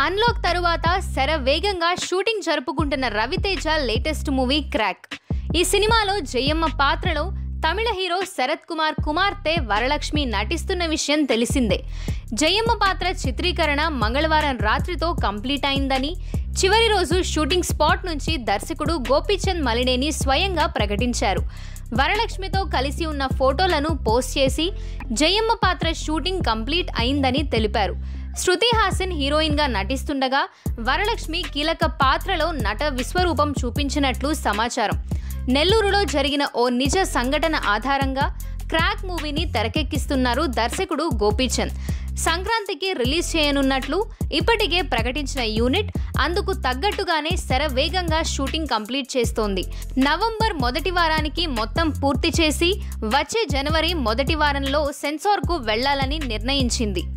Unlock తరువాత శరవేగంగా shooting జరుపుకుంటున్న రవితేజ లేటెస్ట్ మూవీ క్రాక్. ఈ సినిమాలో జయమ్మ పాత్రలో తమిళ హీరో శరత్ కుమార్ కుమార్తె వరలక్ష్మి నటిస్తున్న విషయం తెలిసిందే. జయమ్మ పాత్ర చిత్రీకరణ మంగళవారం రాత్రితో కంప్లీట్ అయిందని, చివరి రోజు షూటింగ్ స్పాట్ నుంచి దర్శకుడు గోపీచంద్ మలినేని స్వయంగా ప్రకటించారు. వరలక్ష్మితో కలిసి ఉన్న ఫోటోలను పోస్ట్ చేసి జయమ్మ పాత్ర షూటింగ్ కంప్లీట్ అయిందని తెలిపారు. శృతి హాసన్ హీరోయిన్గా నటిస్తుండగా వరలక్ష్మి కీలక పాత్రలో నట విశ్వరూపం చూపించినట్లు సమాచారం. నెల్లూరులో జరిగిన ఓ నిజ సంఘటన ఆధారంగా క్రాక్ మూవీని తెరకెక్కిస్తున్నారు దర్శకుడు గోపీచంద్. సంక్రాంతికి రిలీజ్ చేయనున్నట్లు ఇప్పటికే ప్రకటించిన యూనిట్ అందుకు తగ్గట్టుగానే శరవేగంగా షూటింగ్ కంప్లీట్ చేస్తోంది. నవంబర్ మొదటి వారానికి మొత్తం పూర్తి చేసి వచ్చే జనవరి మొదటి వారంలో సెన్సార్కు వెళ్లాలని నిర్ణయించింది.